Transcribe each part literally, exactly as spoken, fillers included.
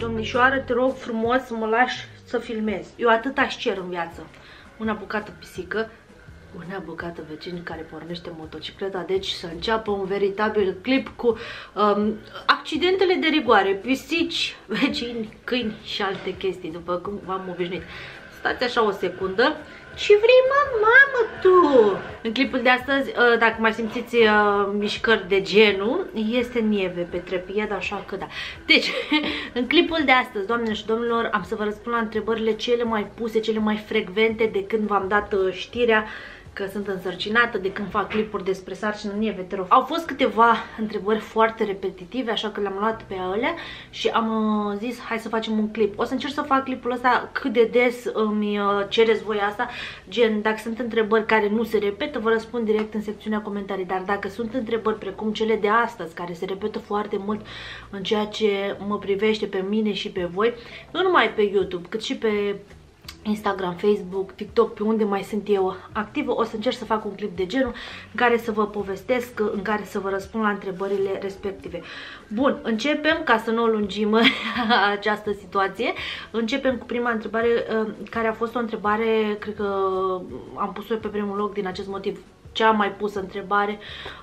Domnișoară, te rog frumos să mă lași să filmez. Eu atât aș cer în viață. Una bucată pisică, una bucată vecin care pornește motocicleta, deci să înceapă un veritabil clip cu um, accidentele de rigoare, pisici, vecini, câini și alte chestii, după cum v-am obișnuit. Stați așa o secundă. Ce vrei, mă, mamă, tu? În clipul de astăzi, dacă mai simțiți uh, mișcări de genul, este nieve pe trepied, așa că da. Deci, în clipul de astăzi, doamnelor și domnilor, am să vă răspund la întrebările cele mai puse, cele mai frecvente de când v-am dat uh, știrea că sunt însărcinată, de când fac clipuri despre sarcină nieve, te rog. Au fost câteva întrebări foarte repetitive, așa că le-am luat pe alea și am uh, zis hai să facem un clip. O să încerc să fac clipul ăsta cât de des îmi uh, cereți voi asta, gen dacă sunt întrebări care nu se repetă, vă răspund direct în secțiunea comentarii, dar dacă sunt întrebări precum cele de astăzi, care se repetă foarte mult în ceea ce mă privește pe mine și pe voi, nu numai pe YouTube, cât și pe Instagram, Facebook, TikTok, pe unde mai sunt eu activă, o să încerc să fac un clip de genul în care să vă povestesc, în care să vă răspund la întrebările respective. Bun, începem, ca să nu o lungim această situație, începem cu prima întrebare, care a fost o întrebare, cred că am pus-o pe primul loc din acest motiv, cea mai pusă întrebare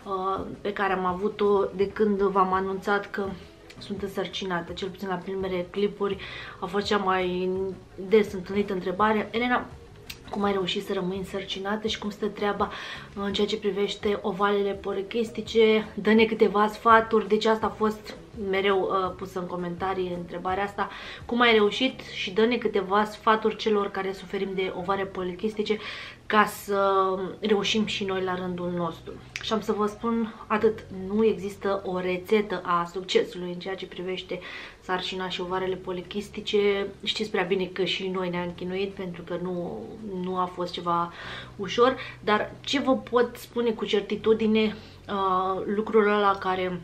pe care am avut-o de când v-am anunțat că sunt însărcinată, cel puțin la primele clipuri a fost cea mai des întâlnită întrebare. Elena, cum ai reușit să rămâi însărcinată și cum stă treaba în ceea ce privește ovalele polichistice? Dă-ne câteva sfaturi, deci asta a fost mereu uh, pusă în comentarii întrebarea asta. Cum ai reușit și dă-ne câteva sfaturi celor care suferim de ovale polichistice ca să reușim și noi la rândul nostru. Și am să vă spun atât, nu există o rețetă a succesului în ceea ce privește sarcina și ovarele polichistice. Știți prea bine că și noi ne-am chinuit pentru că nu, nu a fost ceva ușor, dar ce vă pot spune cu certitudine, uh, lucrul ăla care,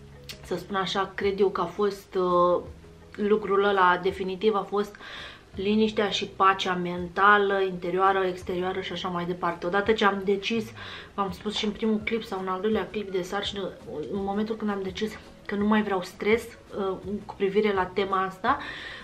să spun așa, cred eu că a fost uh, lucrul ăla definitiv, a fost liniștea și pacea mentală, interioară, exterioară și așa mai departe. Odată ce am decis, v-am spus și în primul clip sau în al doilea clip de sarcină, în momentul când am decis că nu mai vreau stres uh, cu privire la tema asta,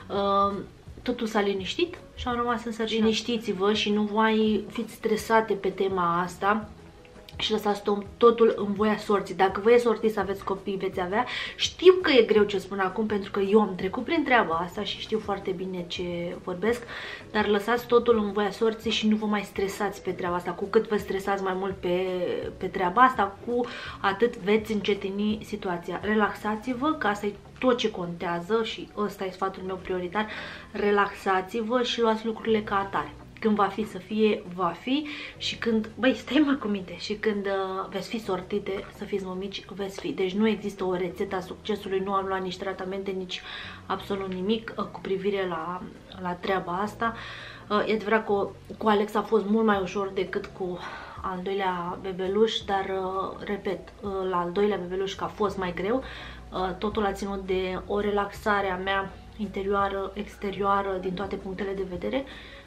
uh, totul s-a liniștit și am rămas însărcinată. Liniștiți-vă și nu mai fiți stresate pe tema asta și lăsați totul în voia sorții. Dacă vă e sortit să aveți copii, veți avea. Știu că e greu ce spun acum, pentru că eu am trecut prin treaba asta și știu foarte bine ce vorbesc, dar lăsați totul în voia sorții și nu vă mai stresați pe treaba asta. Cu cât vă stresați mai mult pe, pe treaba asta, cu atât veți încetini situația. Relaxați-vă, că asta e tot ce contează și ăsta e sfatul meu prioritar. Relaxați-vă și luați lucrurile ca atare. Când va fi să fie, va fi, și când, băi, stai mă cu minte, și când uh, veți fi sortite, să fiți mămici, veți fi. Deci nu există o rețetă a succesului, nu am luat nici tratamente, nici absolut nimic uh, cu privire la, la treaba asta. Uh, e adevărat că cu Alex a fost mult mai ușor decât cu al doilea bebeluș, dar, uh, repet, uh, la al doilea bebeluș că a fost mai greu, uh, totul a ținut de o relaxare a mea interioară, exterioară, din toate punctele de vedere,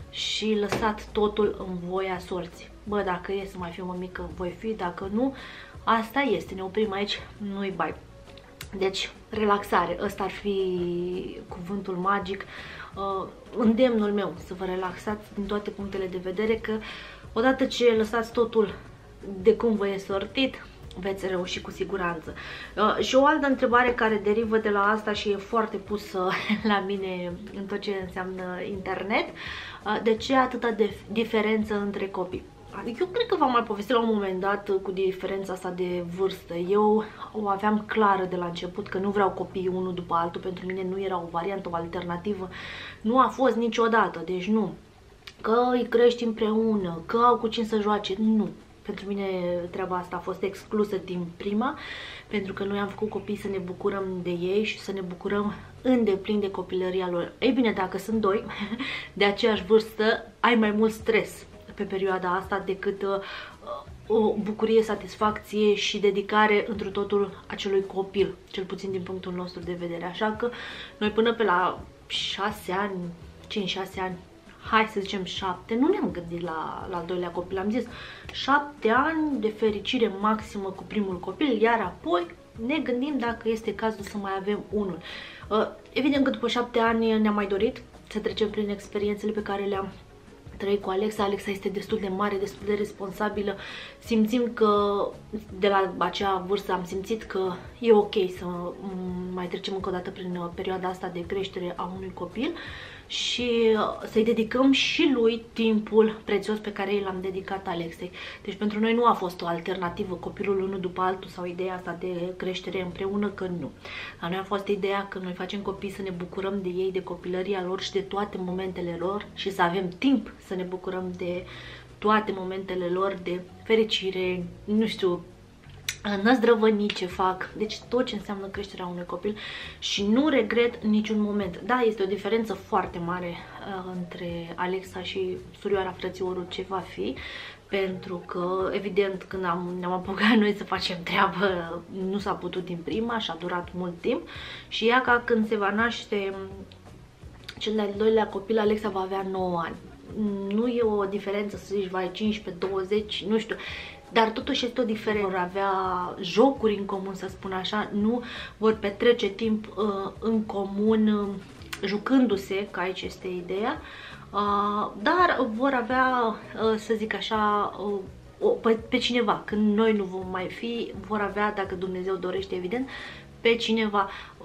și lăsat totul în voia sorții. Bă, dacă e să mai fiu mămică, voi fi, dacă nu, asta este, ne oprim aici, nu-i bai. Deci, relaxare, ăsta ar fi cuvântul magic, uh, îndemnul meu să vă relaxați din toate punctele de vedere, că odată ce lăsați totul de cum vă e sortit, veți reuși cu siguranță. Uh, și o altă întrebare care derivă de la asta și e foarte pusă la mine în tot ce înseamnă internet, uh, de ce atâta de diferență între copii? Eu cred că v-am mai povestit la un moment dat cu diferența asta de vârstă. Eu o aveam clară de la început că nu vreau copii unul după altul, pentru mine nu era o variantă, o alternativă, nu a fost niciodată, deci nu. Că îi crești împreună, că au cu cine să joace, nu. Pentru mine treaba asta a fost exclusă din prima, pentru că noi am făcut copii să ne bucurăm de ei și să ne bucurăm îndeplin de copilăria lor. Ei bine, dacă sunt doi de aceeași vârstă, ai mai mult stres pe perioada asta decât uh, o bucurie, satisfacție și dedicare întru totul acelui copil, cel puțin din punctul nostru de vedere. Așa că noi până pe la șase ani, cinci șase ani, hai să zicem șapte, nu ne-am gândit la, la al doilea copil, am zis șapte ani de fericire maximă cu primul copil, iar apoi ne gândim dacă este cazul să mai avem unul. Evident că după șapte ani ne-am mai dorit să trecem prin experiențele pe care le-am trăit cu Alexa. Alexa este destul de mare, destul de responsabilă. Simțim că de la acea vârstă am simțit că e ok să mai trecem încă o dată prin perioada asta de creștere a unui copil și să-i dedicăm și lui timpul prețios pe care i l-am dedicat Alexei. Deci pentru noi nu a fost o alternativă copilul unul după altul sau ideea asta de creștere împreună, că nu. La noi a fost ideea că noi facem copii să ne bucurăm de ei, de copilăria lor și de toate momentele lor și să avem timp să ne bucurăm de toate momentele lor, de fericire, nu știu, năzdrăvănii ce fac, deci tot ce înseamnă creșterea unui copil și nu regret niciun moment. Da, este o diferență foarte mare uh, între Alexa și surioara, frățiorul ce va fi, pentru că evident când am, ne-am apucat noi să facem treabă nu s-a putut din prima și a durat mult timp și ea ca când se va naște cel de-al doilea copil, Alexa va avea nouă ani. Nu e o diferență să zici vai cincisprezece, douăzeci, nu știu. Dar totuși este o diferență. Vor avea jocuri în comun, să spun așa, nu vor petrece timp uh, în comun uh, jucându-se, că aici este ideea, uh, dar vor avea, uh, să zic așa, uh, pe, pe cineva. Când noi nu vom mai fi, vor avea, dacă Dumnezeu dorește, evident, pe cineva.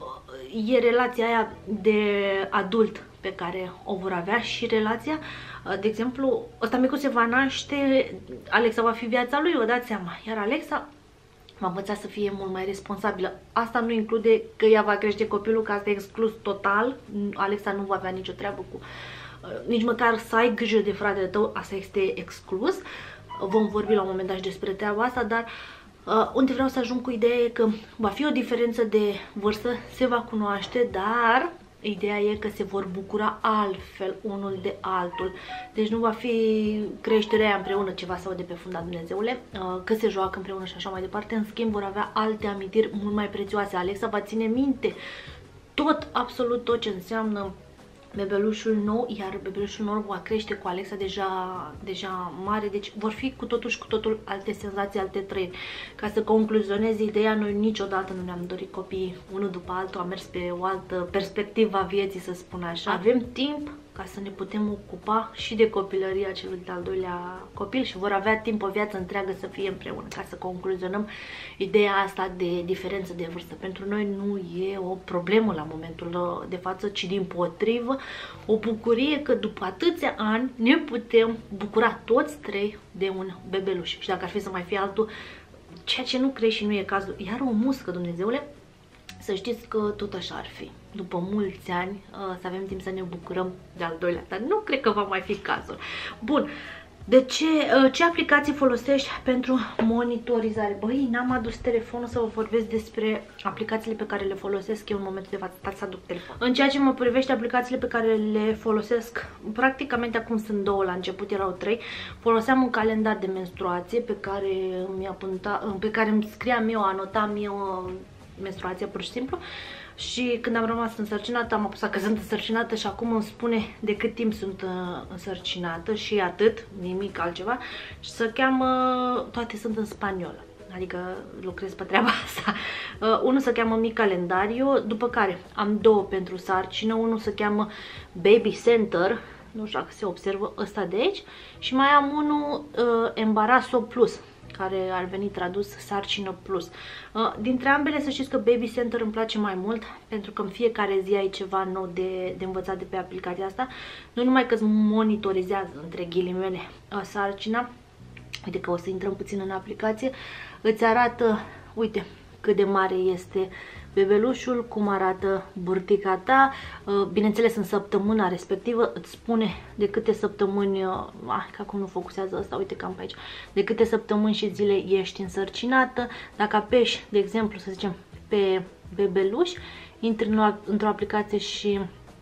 Uh, e relația aia de adult pe care o vor avea și relația, de exemplu, ăsta micu se va naște, Alexa va fi viața lui, vă dați seama, iar Alexa va învăța să fie mult mai responsabilă. Asta nu include că ea va crește copilul, că asta e exclus total, Alexa nu va avea nicio treabă cu, nici măcar să ai grijă de fratele tău, asta este exclus. Vom vorbi la un moment dat și despre treaba asta, dar Uh, unde vreau să ajung cu ideea e că va fi o diferență de vârstă, se va cunoaște, dar ideea e că se vor bucura altfel unul de altul. Deci nu va fi creșterea aia împreună, ceva sau de pe funda, Dumnezeule, uh, că se joacă împreună și așa mai departe. În schimb vor avea alte amintiri mult mai prețioase. Alexa va ține minte tot, absolut tot ce înseamnă bebelușul nou, iar bebelușul nou va crește cu Alexa deja, deja mare, deci vor fi cu totul și cu totul alte senzații, alte trăiri. Ca să concluzionez ideea, noi niciodată nu ne-am dorit copii unul după altul, am mers pe o altă perspectivă a vieții, să spun așa. Avem timp ca să ne putem ocupa și de copilăria celui de-al doilea copil și vor avea timp o viață întreagă să fie împreună, ca să concluzionăm ideea asta de diferență de vârstă. Pentru noi nu e o problemă la momentul de față, ci dimpotrivă o bucurie că după atâția ani ne putem bucura toți trei de un bebeluș. Și dacă ar fi să mai fie altul, ceea ce nu crezi și nu e cazul, iar o muscă, Dumnezeule, să știți că tot așa ar fi. După mulți ani să avem timp să ne bucurăm de al doilea, dar nu cred că va mai fi cazul. Bun, de ce, ce aplicații folosești pentru monitorizare? Băi, n-am adus telefonul să vă vorbesc despre aplicațiile pe care le folosesc eu în momentul de față. Stați să aduc telefon. În ceea ce mă privește aplicațiile pe care le folosesc, practicamente acum sunt două, la început erau trei. Foloseam un calendar de menstruație pe care îmi apunta, pe care îmi scriam eu, anotam eu menstruația pur și simplu. Și când am rămas însărcinată, am apăsat că sunt însărcinată și acum îmi spune de cât timp sunt însărcinată și atât, nimic altceva. Și se cheamă, toate sunt în spaniolă, adică lucrez pe treaba asta. Uh, unul se cheamă Mi Calendariu, după care am două pentru sarcină, unul se cheamă Baby Center, nu știu dacă se observă ăsta de aici, și mai am unul uh, Embarazo Plus, care ar veni tradus sarcină plus. Dintre ambele să știți că Baby Center îmi place mai mult, pentru că în fiecare zi ai ceva nou de, de învățat de pe aplicația asta. Nu numai că îți monitorizează, între ghilimele, sarcina, uite că o să intrăm puțin în aplicație, îți arată, uite, cât de mare este bebelușul, cum arată burtica ta, bineînțeles în săptămâna respectivă îți spune de câte săptămâni, ah, că acum nu focusează asta, uite cam pe aici, de câte săptămâni și zile ești însărcinată. Dacă apeși, de exemplu, să zicem, pe bebeluș, intri într-o aplicație și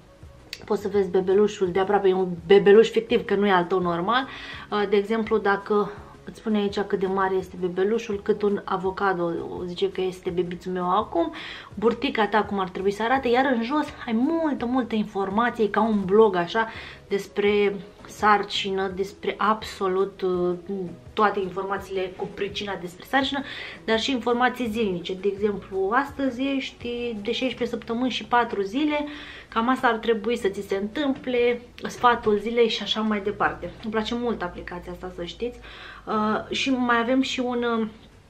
poți să vezi bebelușul de aproape, e un bebeluș fictiv, că nu e al tău normal. De exemplu, dacă îți spune aici cât de mare este bebelușul, cât un avocado, zice că este bebițul meu acum, burtica ta cum ar trebui să arate, iar în jos ai multă, multă informație, ca un blog așa, despre sarcină, despre absolut uh, toate informațiile cu pricina despre sarcină, dar și informații zilnice. De exemplu, astăzi ești de șaisprezece săptămâni și patru zile, cam asta ar trebui să ți se întâmple, sfatul zilei și așa mai departe. Îmi place mult aplicația asta, să știți. Uh, și mai avem și un... Uh,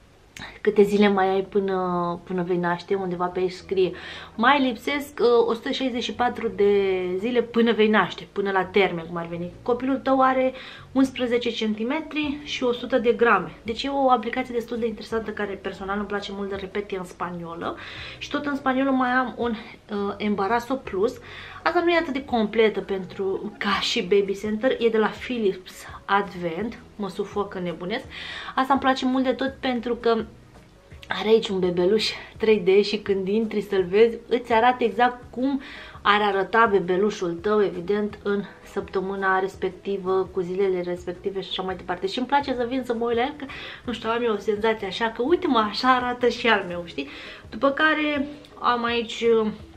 câte zile mai ai până, până vei naște, undeva pe aici scrie mai lipsesc uh, o sută șaizeci și patru de zile până vei naște, până la termen, cum ar veni. Copilul tău are unsprezece centimetri și o sută de grame. Deci e o aplicație destul de interesantă care personal îmi place mult de repet, e în spaniolă. Și tot în spaniolă mai am un uh, Embarazo Plus. Asta nu e atât de completă pentru ca și Baby Center, e de la Philips Advent, mă sufoc, nebunesc. Asta îmi place mult de tot pentru că are aici un bebeluș trei D și când intri să-l vezi, îți arată exact cum ar arăta bebelușul tău, evident, în săptămâna respectivă, cu zilele respective și așa mai departe. Și îmi place să vin să mă uit la el, că, nu știu, am eu o senzație așa, că uite-mă, așa arată și al meu, știi? După care am aici...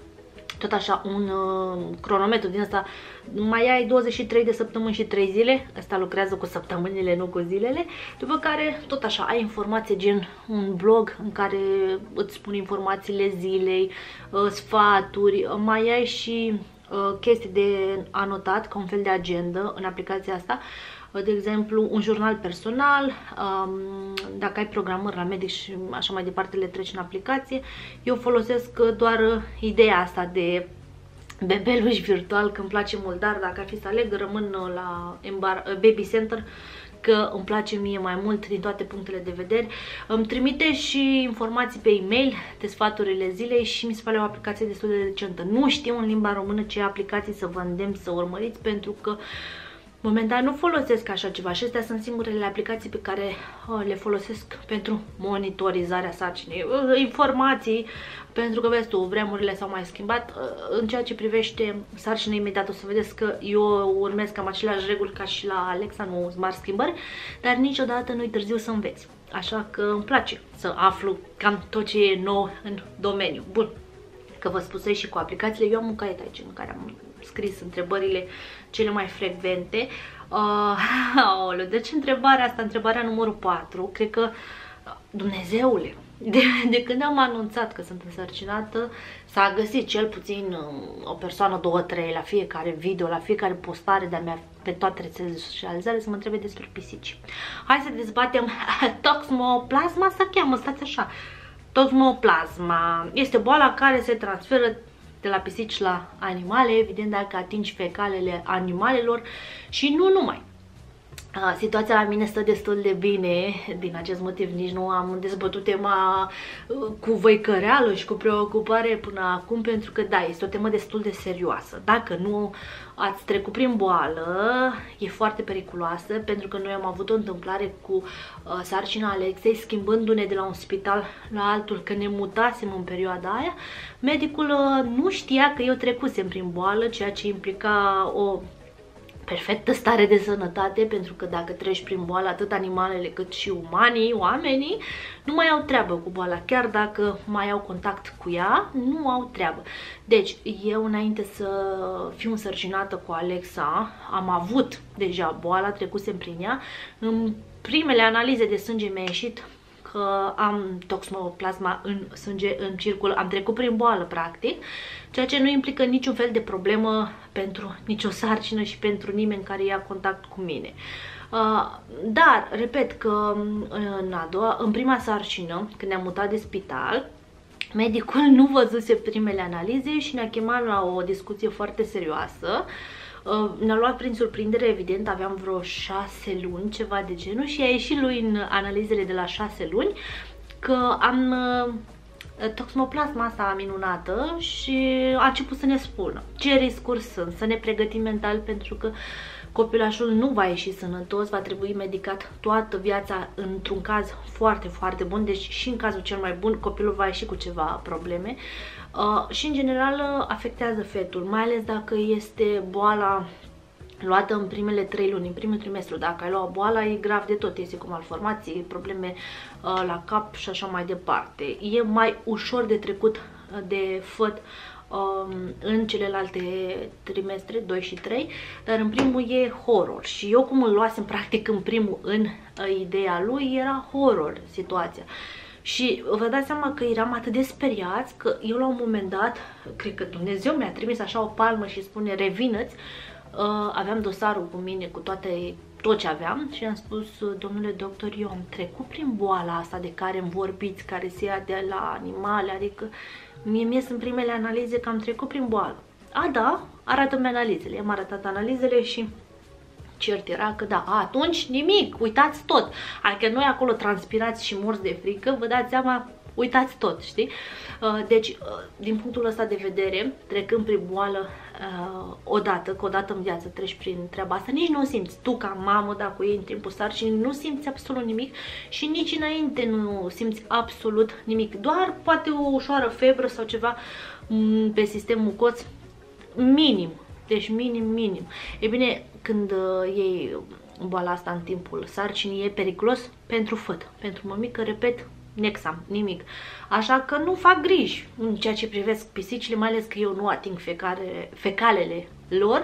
tot așa un uh, cronometru din asta, mai ai douăzeci și trei de săptămâni și trei zile, asta lucrează cu săptămânile, nu cu zilele, după care tot așa ai informație gen un blog în care îți spun informațiile zilei, uh, sfaturi, mai ai și uh, chestii de anotat, ca un fel de agenda în aplicația asta. De exemplu, un jurnal personal, dacă ai programări la medic și așa mai departe, le treci în aplicație. Eu folosesc doar ideea asta de bebeluș virtual, că îmi place mult, dar dacă ar fi să aleg, rămân la Baby Center, că îmi place mie mai mult din toate punctele de vedere. Îmi trimite și informații pe e-mail de sfaturile zilei și mi se pare o aplicație destul de decentă. Nu știu în limba română ce aplicații să vă îndemn să urmăriți, pentru că momentan nu folosesc așa ceva și astea sunt singurele aplicații pe care uh, le folosesc pentru monitorizarea sarcinii. Uh, informații, pentru că vezi tu, vremurile s-au mai schimbat. Uh, în ceea ce privește sarcina imediată, o să vedeți că eu urmez cam aceleași reguli ca și la Alexa, nu sunt mari schimbări, dar niciodată nu-i târziu să înveți. Așa că îmi place să aflu cam tot ce e nou în domeniu. Bun, că vă spusei și cu aplicațiile, eu am un caiet aici în care am scris întrebările cele mai frecvente. Uh, deci întrebarea asta, întrebarea numărul patru, cred că, Dumnezeule, de, de când am anunțat că sunt însărcinată, s-a găsit cel puțin o persoană, două, trei, la fiecare video, la fiecare postare de-a mea pe toate rețelele de socializare să mă întrebe despre pisici. Hai să dezbatem. Toxoplasma se cheamă, stați așa. Toxoplasma este boala care se transferă de la pisici la animale, evident dacă atingi fecalele animalelor și nu numai. Situația la mine stă destul de bine, din acest motiv nici nu am dezbătut tema cu văicăreală și cu preocupare până acum, pentru că da, este o temă destul de serioasă. Dacă nu ați trecut prin boală, e foarte periculoasă, pentru că noi am avut o întâmplare cu uh, sarcina Alexei, schimbându-ne de la un spital la altul, că ne mutasem în perioada aia. Medicul uh, nu știa că eu trecusem prin boală, ceea ce implica o perfectă stare de sănătate, pentru că dacă treci prin boală, atât animalele cât și umanii, oamenii, nu mai au treabă cu boala. Chiar dacă mai au contact cu ea, nu au treabă. Deci, eu înainte să fiu însărcinată cu Alexa, am avut deja boala, trecusem prin ea. În primele analize de sânge mi-a ieșit că am toxoplasma în sânge, în circul, am trecut prin boală, practic, ceea ce nu implică niciun fel de problemă pentru nicio sarcină și pentru nimeni care ia contact cu mine. Uh, dar, repet că în, a doua, în prima sarcină, când ne-am mutat de spital, medicul nu văzuse primele analize și ne-a chemat la o discuție foarte serioasă. Ne-a luat prin surprindere, evident, aveam vreo șase luni, ceva de genul, și a ieșit lui în analizele de la șase luni că am toxoplasma asta minunată și a început să ne spună ce riscuri sunt, să ne pregătim mental, pentru că copilașul nu va ieși sănătos, va trebui medicat toată viața într-un caz foarte, foarte bun, deci și în cazul cel mai bun copilul va ieși cu ceva probleme. Uh, și în general afectează fetul, mai ales dacă este boala luată în primele trei luni, în primul trimestru. Dacă ai luat boala, e grav de tot, este cu malformații, probleme uh, la cap și așa mai departe. E mai ușor de trecut de făt um, în celelalte trimestre, doi și trei, dar în primul e horror. Și eu cum îl luasem practic în primul, în uh, ideea lui, era horror situația. Și vă dați seama că eram atât de speriați că eu la un moment dat, cred că Dumnezeu mi-a trimis așa o palmă și spune revină-ți. Uh, aveam dosarul cu mine cu toate, tot ce aveam și am spus, domnule doctor, eu am trecut prin boala asta de care îmi vorbiți, care se ia de la animale, adică mie mi sunt primele analize că am trecut prin boală. A, da, arată-mi analizele. I-am arătat analizele și cert era că da, a, atunci nimic, uitați tot. Adică noi acolo transpirați și morți de frică, vă dați seama, uitați tot, știi? Deci, din punctul ăsta de vedere, trecând prin boală odată, că odată în viață treci prin treaba asta, nici nu o simți. Tu ca mamă, dacă iei în timpul sarcinii, nu simți absolut nimic și nici înainte nu simți absolut nimic. Doar poate o ușoară febră sau ceva pe sistem mucos, minim. Deci minim, minim. E bine, când iei boala asta în timpul sarcinii, e periculos pentru făt, pentru mămică, repet, nexam, nimic. Așa că nu fac griji în ceea ce privesc pisicile, mai ales că eu nu ating fecale, fecalele lor.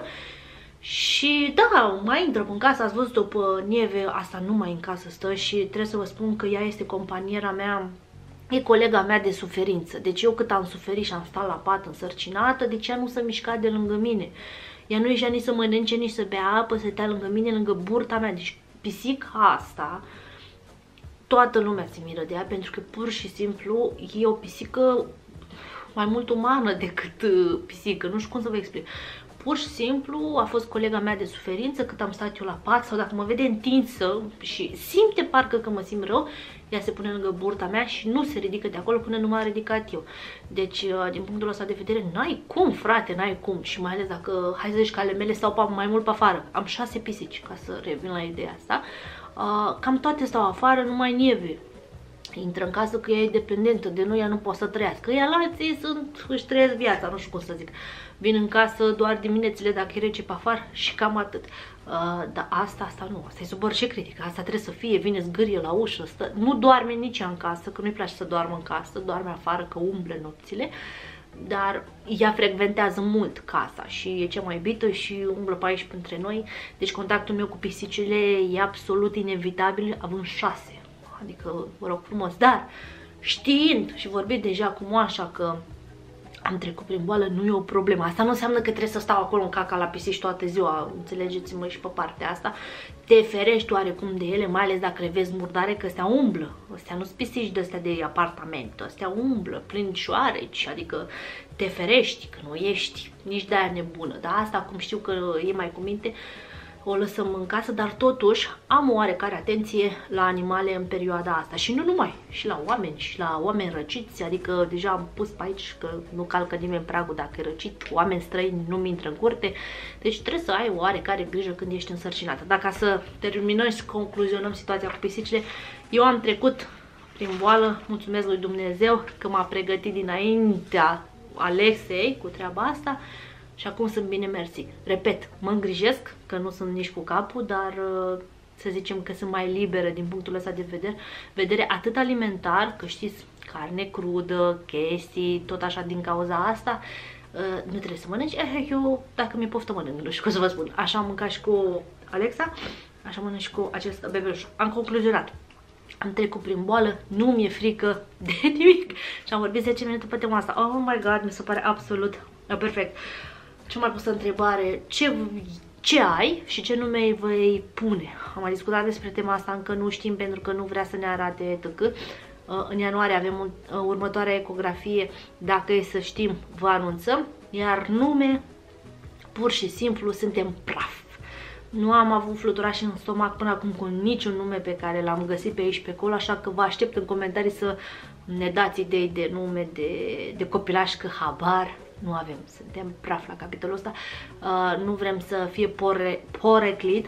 Și da, mai intră în casă, ați văzut după nieve, asta nu mai în casă stă și trebuie să vă spun că ea este companiera mea, e colega mea de suferință. Deci eu cât am suferit și am stat la pat însărcinată, deci ea nu se mișca de lângă mine. Ea nu ieșea nici să mănânce, nici să bea apă, să stea lângă mine, lângă burta mea. Deci pisica asta, toată lumea se miră de ea, pentru că pur și simplu e o pisică mai mult umană decât uh, pisică, nu știu cum să vă explic. Pur și simplu a fost colega mea de suferință cât am stat eu la pat sau dacă mă vede întinsă și simte parcă că mă simt rău, ea se pune lângă burta mea și nu se ridică de acolo până nu m-am ridicat eu. Deci, uh, din punctul ăsta de vedere, n-ai cum, frate, n-ai cum. Și mai ales dacă, hai să zici că ale mele stau mai mult pe afară. Am șase pisici, ca să revin la ideea asta. Uh, cam toate stau afară, numai nieve intră în casă că ea e dependentă de noi, ea nu poate să trăiască. Ea la alții sunt, își trăiesc viața, nu știu cum să zic. Vin în casă doar diminețile dacă e rece pe afară și cam atât. Uh, dar asta, asta nu, asta e sub orice critică, asta trebuie să fie, vine zgârie la ușă, stă, nu doarme nici ea în casă, că nu-i place să doarmă în casă, doarme afară că umble nopțile. Dar ea frecventează mult casa și e cea mai iubită și umblă pe aici între noi. Deci contactul meu cu pisicile e absolut inevitabil, având șase. Adică, vă rog frumos, dar știind și vorbind deja cu moașa că am trecut prin boală, nu e o problemă. Asta nu înseamnă că trebuie să stau acolo în caca la pisici toată ziua, înțelegeți-mă și pe partea asta. Te ferești oarecum de ele, mai ales dacă le vezi murdare, că astea umblă. Astea nu-s pisici de astea de apartament, astea umblă, plin șoareci, adică te ferești, că nu ești nici de aia nebună. Dar asta, cum știu că e mai cu minte, o lăsăm în casă, dar totuși am o oarecare atenție la animale în perioada asta. Și nu numai, și la oameni, și la oameni răciți, adică deja am pus pe aici că nu calcă nimeni pragul dacă e răcit, oameni străini nu-mi intră în curte, deci trebuie să ai o oarecare grijă când ești însărcinată. Dacă să terminăm și concluzionăm situația cu pisicile, eu am trecut prin boală, mulțumesc lui Dumnezeu că m-a pregătit dinaintea Alexei cu treaba asta. Și acum sunt bine mersi. Repet, mă îngrijesc, că nu sunt nici cu capul, dar să zicem că sunt mai liberă din punctul ăsta de vedere, vedere atât alimentar, că știți, carne crudă, chestii, tot așa din cauza asta, nu trebuie să mănânci. Eh, eu, dacă mi-e poftă, mănânc, nu știu cum să vă spun. Așa am mâncat și cu Alexa, așa mănânc și cu acest bebeluș. Am concluzionat. Am trecut prin boală, nu mi-e frică de nimic și am vorbit zece minute pe tema asta. Oh my god, mi se pare absolut perfect. Ce mai pusă întrebare, ce, ce ai și ce nume îi vei pune? Am mai discutat despre tema asta, încă nu știm pentru că nu vrea să ne arate tăcă. În ianuarie avem un, următoarea ecografie, dacă e să știm, vă anunțăm. Iar nume, pur și simplu, suntem praf. Nu am avut fluturași în stomac până acum cu niciun nume pe care l-am găsit pe aici pe acolo, așa că vă aștept în comentarii să ne dați idei de nume de, de copilași, că habar nu avem, suntem praf la capitolul ăsta. Uh, nu vrem să fie pore, poreclit,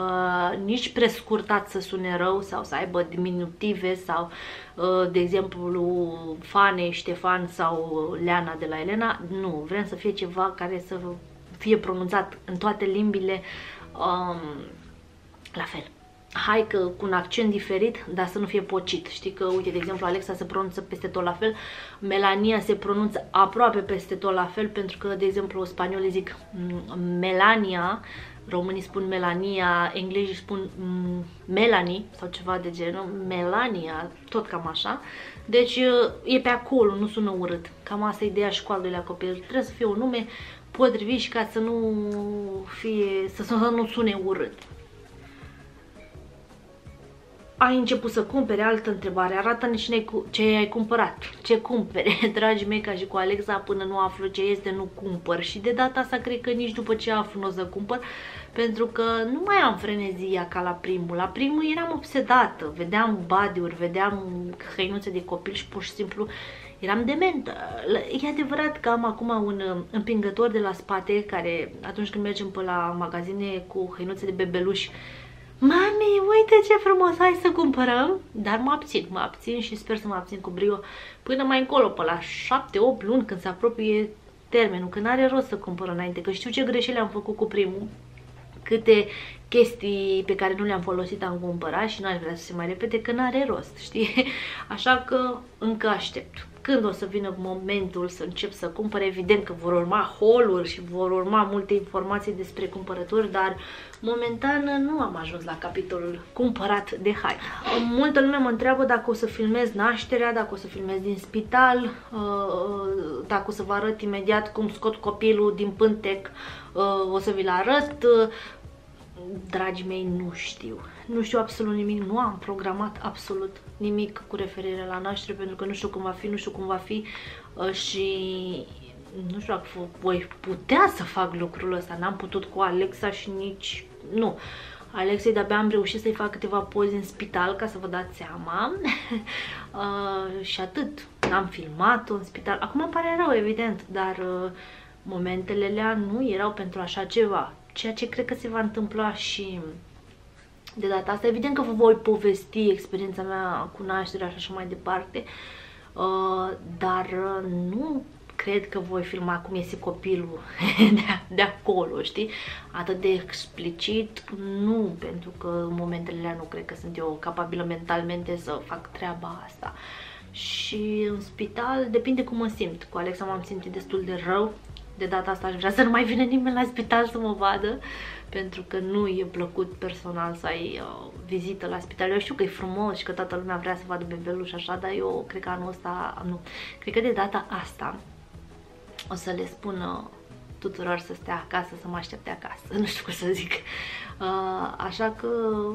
uh, nici prescurtat să sune rău sau să aibă diminutive sau, uh, de exemplu, Fane, Ștefan sau Leana de la Elena. Nu, vrem să fie ceva care să fie pronunțat în toate limbile um, la fel. hai că cu un accent diferit, dar să nu fie pocit. Știi că, uite, de exemplu, Alexa se pronunță peste tot la fel, Melania se pronunță aproape peste tot la fel, pentru că, de exemplu, spaniolii zic Melania, românii spun Melania, englezii spun Melanie sau ceva de genul, Melania, tot cam așa. Deci e pe acolo, nu sună urât. Cam asta e ideea și cu al doilea copil. Trebuie să fie un nume potrivit și ca să nu fie, să nu sune urât. Ai început să cumpere? Altă întrebare. Arată-ne și ce ai cumpărat. Ce cumpere? Dragii mei, ca și cu Alexa, până nu aflu ce este, nu cumpăr. Și de data asta cred că nici după ce aflu nu o să cumpăr, pentru că nu mai am frenezia ca la primul. La primul eram obsedată. Vedeam body-uri, vedeam hăinuțe de copil și pur și simplu eram dementă. E adevărat că am acum un împingător de la spate care atunci când mergem pe la magazine cu hăinuțe de bebeluși, mami, uite ce frumos, hai să cumpărăm. Dar mă abțin, mă abțin și sper să mă abțin cu brio până mai încolo, pe la șapte opt luni, când se apropie termenul, când are rost să cumpăr înainte, că știu ce greșeli am făcut cu primul, câte chestii pe care nu le-am folosit am cumpărat și n-aș vrea să se mai repete, că n-are rost, știi? Așa că încă aștept. Când o să vină momentul să încep să cumpăr, evident că vor urma haul-uri și vor urma multe informații despre cumpărături, dar momentan nu am ajuns la capitolul cumpărat de haine. Multă lume mă întreabă dacă o să filmez nașterea, dacă o să filmez din spital, dacă o să vă arăt imediat cum scot copilul din pântec, o să vi-l arăt. Dragii mei, nu știu. Nu știu absolut nimic, nu am programat absolut nimic cu referire la naștere, pentru că nu știu cum va fi, nu știu cum va fi și nu știu dacă voi putea să fac lucrul ăsta. N-am putut cu Alexa și nici... Nu. Alexei de-abia am reușit să-i fac câteva poze în spital, ca să vă dați seama. uh, și atât. N-am filmat-o în spital. Acum îmi pare rău, evident, dar uh, momentele alea nu erau pentru așa ceva. Ceea ce cred că se va întâmpla și de data asta. Evident că vă voi povesti experiența mea cu nașterea și așa mai departe, uh, dar nu cred că voi filma cum iese copilul de, de acolo, știi? Atât de explicit, nu, pentru că în momentele alea nu cred că sunt eu capabilă mentalmente să fac treaba asta. Și în spital depinde cum mă simt. Cu Alexa m-am simțit destul de rău. De data asta aș vrea să nu mai vină nimeni la spital să mă vadă, pentru că nu e plăcut personal să ai uh, vizită la spital. Eu știu că e frumos și că toată lumea vrea să vadă bebelul și așa, dar eu cred că anul ăsta, nu, cred că de data asta o să le spun uh, tuturor să stea acasă, să mă aștepte acasă, nu știu cum să zic. Uh, așa că,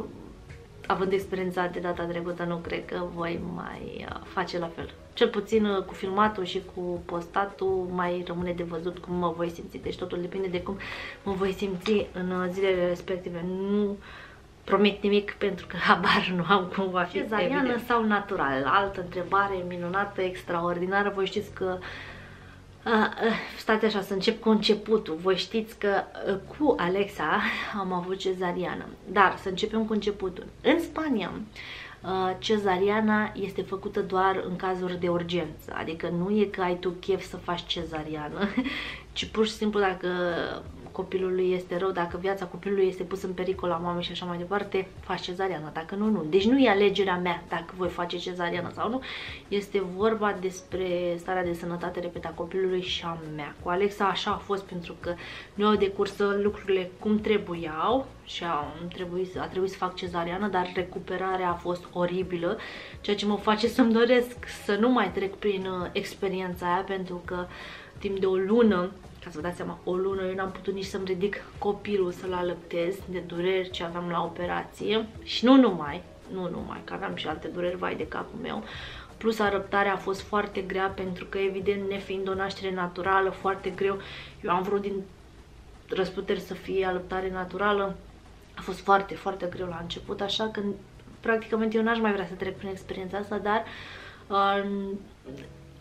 având experiența de data trecută, nu cred că voi mai uh, face la fel. Cel puțin uh, cu filmatul și cu postatul mai rămâne de văzut cum mă voi simți. Deci totul depinde de cum mă voi simți în uh, zilele respective. Nu promit nimic pentru că habar nu am cum va fi. Cezariană sau natural? Altă întrebare minunată, extraordinară. Voi știți că Uh, uh, stați așa, să încep cu începutul. Voi știți că uh, cu Alexa am avut cezariană, dar să începem cu începutul. În Spania, uh, cezariana este făcută doar în cazuri de urgență, adică nu e că ai tu chef să faci cezariană, ci pur și simplu dacă copilului este rău, dacă viața copilului este pusă în pericol la mamă și așa mai departe, faci cezariană, dacă nu, nu. Deci nu e alegerea mea dacă voi face cezariană sau nu, este vorba despre starea de sănătate, repet, a copilului și a mea. Cu Alexa așa a fost, pentru că nu au decurs lucrurile cum trebuiau și a trebuit, a trebuit să fac cezariană, dar recuperarea a fost oribilă, ceea ce mă face să-mi doresc să nu mai trec prin experiența aia, pentru că timp de o lună, ca să vă dați seama, o lună eu n-am putut nici să-mi ridic copilul să-l alăptez de dureri ce aveam la operație. Și nu numai, nu numai, că aveam și alte dureri, vai de capul meu. Plus alăptarea a fost foarte grea, pentru că evident, nefiind o naștere naturală, foarte greu. Eu am vrut din răsputeri să fie alăptare naturală. A fost foarte, foarte greu la început, așa că practicamente eu n-aș mai vrea să trec prin experiența asta, dar uh,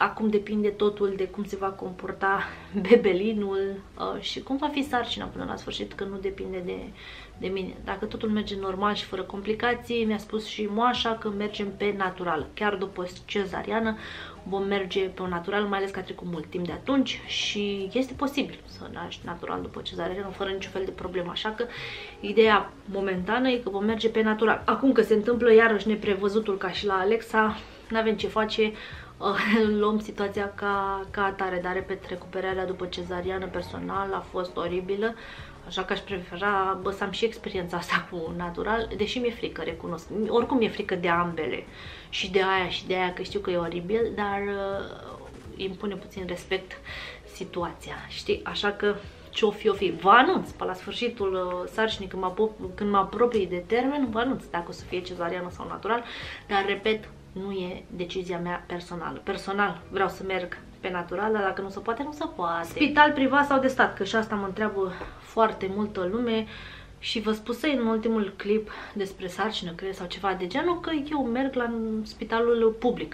acum depinde totul de cum se va comporta bebelinul uh, și cum va fi sarcina până la sfârșit, că nu depinde de, de mine. Dacă totul merge normal și fără complicații, mi-a spus și moașa că mergem pe natural. Chiar după cezariană vom merge pe natural, mai ales că a trecut mult timp de atunci și este posibil să naști natural după cezariană fără niciun fel de problemă. Așa că ideea momentană e că vom merge pe natural. Acum că se întâmplă iarăși neprevăzutul ca și la Alexa, n-avem ce face, luăm situația ca, ca atare, dar repet, recuperarea după cezariană personal a fost oribilă, așa că aș prefera bă, să am și experiența asta cu natural, deși mi-e frică, recunosc. Oricum mi-e frică de ambele, și de aia și de aia, că știu că e oribil, dar uh, impune puțin respect situația, știi? Așa că ce-o fi, o fi. Vă anunț, pe la sfârșitul uh, sarcinii, când mă, când mă apropii de termen, vă anunț dacă o să fie cezariană sau natural, dar repet, nu e decizia mea personală. Personal vreau să merg pe natural, dar dacă nu se poate, nu se poate. Spital privat sau de stat, că și asta mă întreabă foarte multă lume și vă spusei în ultimul clip despre sarcină, cred, sau ceva de genul, că eu merg la spitalul public.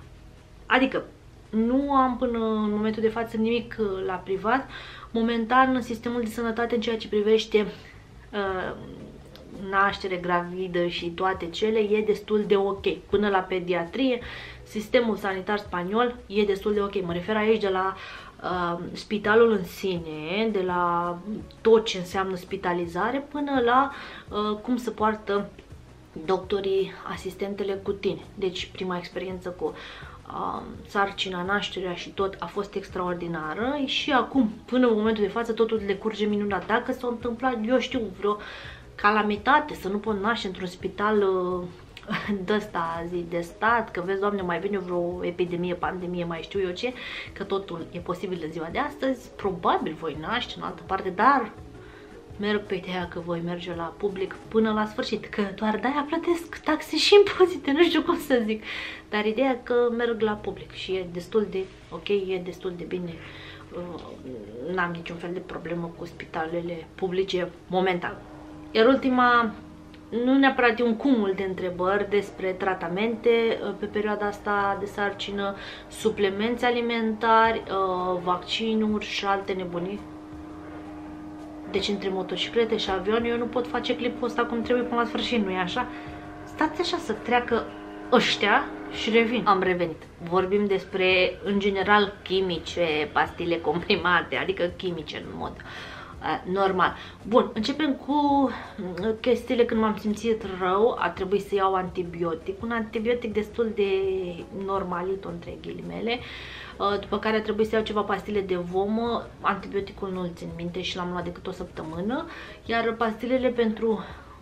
Adică nu am până în momentul de față nimic la privat. Momentan sistemul de sănătate în ceea ce privește uh, naștere gravidă și toate cele e destul de ok. Până la pediatrie, sistemul sanitar spaniol e destul de ok. Mă refer aici de la uh, spitalul în sine, de la tot ce înseamnă spitalizare, până la uh, cum se poartă doctorii, asistentele cu tine. Deci prima experiență cu uh, sarcina, nașterea și tot a fost extraordinară și acum, până în momentul de față, totul decurge minunat. Dacă s-a întâmplat, eu știu, vreo calamitate, să nu pot naște într-un spital uh, de ăsta, zi de stat, că vezi, Doamne, mai bine vreo epidemie, pandemie, mai știu eu ce, că totul e posibil în ziua de astăzi, probabil voi naște în altă parte, dar merg pe ideea că voi merge la public până la sfârșit, că doar de-aia plătesc taxe și impozite, nu știu cum să zic, dar ideea că merg la public și e destul de ok, e destul de bine. N-am niciun fel de problemă cu spitalele publice momentan. Iar ultima, nu neapărat e un cumul de întrebări despre tratamente pe perioada asta de sarcină, suplemenți alimentari, vaccinuri și alte nebunii. Deci între motociclete și avion eu nu pot face clipul ăsta cum trebuie până la sfârșit, nu e așa? Stați așa să treacă ăștia și revin. Am revenit. Vorbim despre, în general, chimice, pastile comprimate, adică chimice în mod uh, normal. Bun, începem cu chestiile când m-am simțit rău, a trebuit să iau antibiotic, un antibiotic destul de normalit, între ghilimele, uh, după care a trebuit să iau ceva pastile de vomă, antibioticul nu-l țin minte și l-am luat decât o săptămână, iar pastilele pentru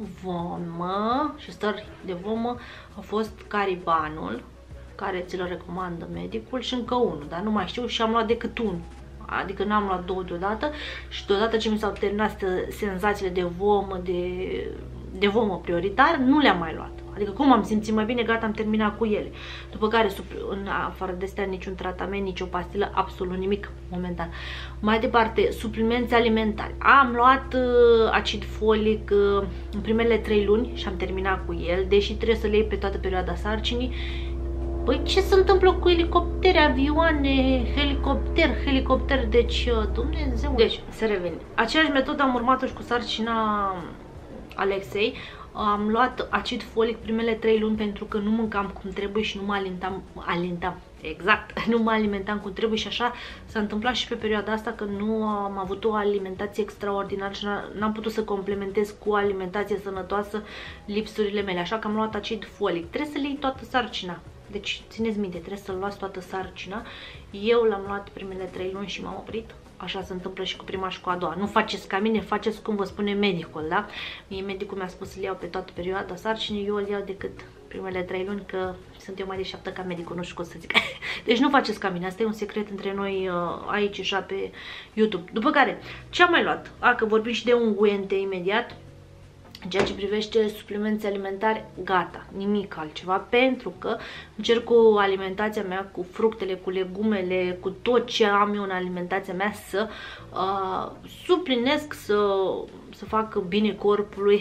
vomă și stări de vomă a fost Caribanul, care ți-l recomandă medicul, și încă unul, dar nu mai știu, și am luat decât unul. Adică n-am luat două deodată și deodată ce mi s-au terminat senzațiile de vomă, de, de vomă prioritar, nu le-am mai luat. Adică cum am simțit mai bine, gata, am terminat cu ele. După care, în afară de astea, niciun tratament, nicio pastilă, absolut nimic momentan. Mai departe, suplimenți alimentari. Am luat uh, acid folic uh, în primele trei luni și am terminat cu el, deși trebuie să le iei pe toată perioada sarcinii. Păi ce se întâmplă cu elicoptere, avioane, helicopter, helicopter, deci, uh, Dumnezeu. Deci, să revenim. Aceeași metodă am urmat-o și cu sarcina Alexei. Am luat acid folic primele trei luni pentru că nu mâncam cum trebuie și nu mă alimentam, alimentam, exact, nu mă alimentam cum trebuie și așa s-a întâmplat și pe perioada asta, că nu am avut o alimentație extraordinară și n-am putut să complementez cu o alimentație sănătoasă lipsurile mele, așa că am luat acid folic. Trebuie să le iei toată sarcina, deci țineți minte, trebuie să luați toată sarcina. Eu l-am luat primele trei luni și m-am oprit. Așa se întâmplă și cu prima și cu a doua. Nu faceți ca mine, faceți cum vă spune medicul, da? Mie medicul mi-a spus să le iau pe toată perioada sarcinii, eu îl iau decât primele trei luni, că sunt eu mai deșteaptă ca medicul, nu știu cum să zic. Deci nu faceți ca mine, asta e un secret între noi aici și pe YouTube. După care, ce am mai luat? A, că vorbim și de unghiente imediat. În ceea ce privește suplimenți alimentari, gata, nimic altceva, pentru că încerc cu alimentația mea, cu fructele, cu legumele, cu tot ce am eu în alimentația mea să uh, suplinesc, să, să fac bine corpului cu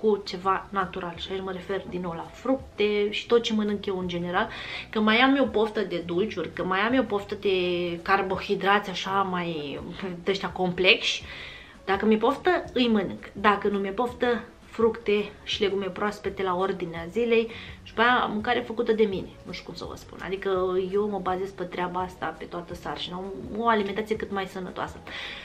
cu ceva natural. Și aici mă refer din nou la fructe și tot ce mănânc eu în general. Că mai am eu poftă de dulciuri, că mai am eu poftă de carbohidrați așa mai de ăștia complexi. Dacă mi-e poftă, îi mănânc. Dacă nu mi-e poftă, fructe și legume proaspete la ordinea zilei și pe aia mâncare făcută de mine, nu știu cum să vă spun. Adică eu mă bazez pe treaba asta, pe toată sarcina, o alimentație cât mai sănătoasă.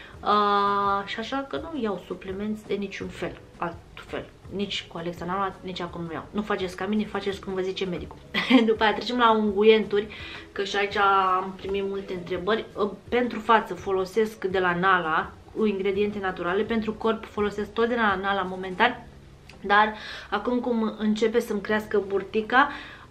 Uh, și așa că nu iau suplimenți de niciun fel, alt fel. Nici cu Alexa n-am luat, nici acum nu iau. Nu faceți ca mine, faceți cum vă zice medicul. După aia trecem la unguenturi, că și aici am primit multe întrebări. Pentru față folosesc de la Nala, cu ingrediente naturale, pentru corp folosesc tot de la Nala momentan. Dar acum cum începe să-mi crească burtica,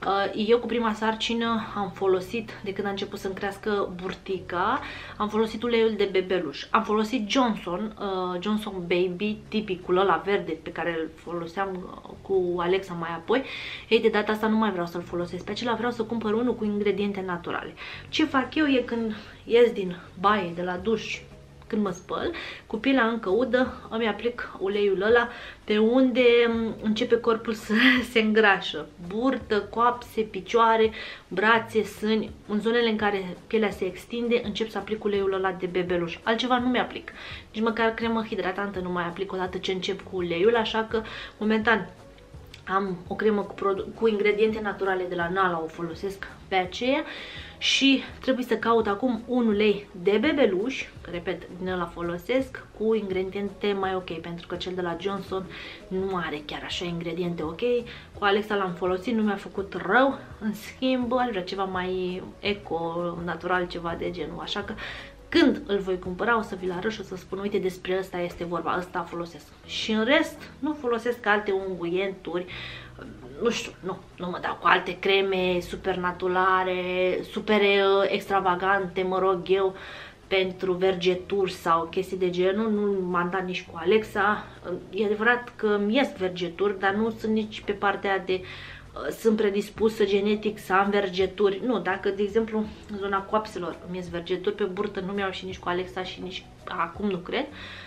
eu cu prima sarcină am folosit, de când a început să-mi crească burtica, am folosit uleiul de bebeluș. Am folosit Johnson, Johnson Baby, tipicul ăla verde pe care îl foloseam cu Alexa mai apoi. Ei, de data asta nu mai vreau să-l folosesc pe acela, vreau să cumpăr unul cu ingrediente naturale. Ce fac eu e când ies din baie, de la duș, când mă spăl, cu pielea încă udă, îmi aplic uleiul ăla pe unde începe corpul să se îngrașă. Burtă, coapse, picioare, brațe, sâni, în zonele în care pielea se extinde, încep să aplic uleiul ăla de bebeluș. Altceva nu mi-aplic. Nici măcar cremă hidratantă nu mai aplic odată ce încep cu uleiul, așa că momentan am o cremă cu, cu ingrediente naturale de la Nala, o folosesc pe aceea. Și trebuie să caut acum un ulei de bebeluș, că repet, din ăla folosesc, cu ingrediente mai ok, pentru că cel de la Johnson nu are chiar așa ingrediente ok. Cu Alexa l-am folosit, nu mi-a făcut rău, în schimb, aș vrea ceva mai eco, natural, ceva de genul, așa că când îl voi cumpăra o să vi-l arăt și o să spun, uite, despre ăsta este vorba, ăsta folosesc. Și în rest, nu folosesc alte unguenturi, nu știu, nu, nu mă dau cu alte creme super naturale, super extravagante, mă rog eu, pentru vergeturi sau chestii de genul. Nu m-am dat nici cu Alexa. E adevărat că îmi ies vergeturi, dar nu sunt nici pe partea de sunt predispusă genetic să am vergeturi. Nu, dacă, de exemplu, în zona coapselor îmi ies vergeturi, pe burtă nu mi-au și nici cu Alexa și nici acum nu cred.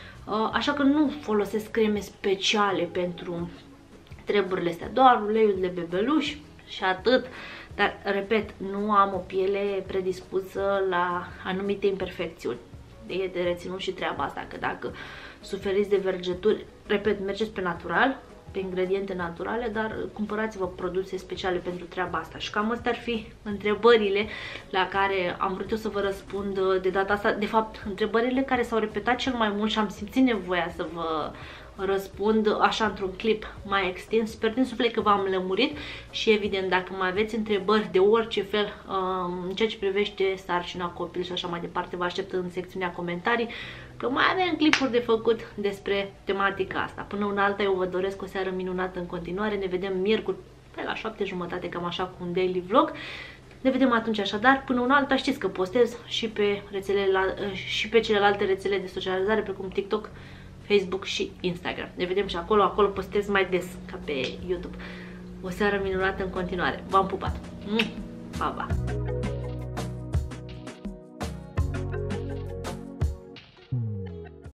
Așa că nu folosesc creme speciale pentru treburile astea, doar uleiul de bebeluș și atât. Dar, repet, nu am o piele predispusă la anumite imperfecțiuni. E de reținut și treaba asta, că dacă suferiți de vergeturi, repet, mergeți pe natural, pe ingrediente naturale, dar cumpărați-vă produse speciale pentru treaba asta. Și cam astea ar fi întrebările la care am vrut eu să vă răspund de data asta. De fapt, întrebările care s-au repetat cel mai mult și am simțit nevoia să vă răspund așa într-un clip mai extins. Sper din suflet că v-am lămurit și evident dacă mai aveți întrebări de orice fel în ceea ce privește sarcina, copil și așa mai departe, vă aștept în secțiunea comentarii, că mai avem clipuri de făcut despre tematica asta. Până una alta eu vă doresc o seară minunată în continuare. Ne vedem miercuri pe la șapte jumătate, cam așa, cu un daily vlog. Ne vedem atunci, așadar. Până una alta știți că postez și pe, rețelele, și pe celelalte rețele de socializare precum TikTok, Facebook și Instagram. Ne vedem și acolo, acolo postez mai des ca pe YouTube. O seară minunată în continuare. V-am pupat! Pa, pa!